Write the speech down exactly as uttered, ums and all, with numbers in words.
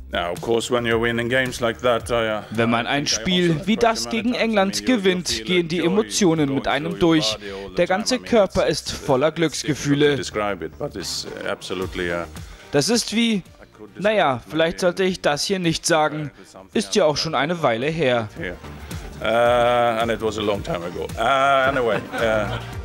Wenn man ein Spiel wie das gegen England gewinnt, gehen die Emotionen mit einem durch. Der ganze Körper ist voller Glücksgefühle. Das ist wie, naja, vielleicht sollte ich das hier nicht sagen. Ist ja auch schon eine Weile her. Uh, and it was a long time ago. Uh, anyway. Uh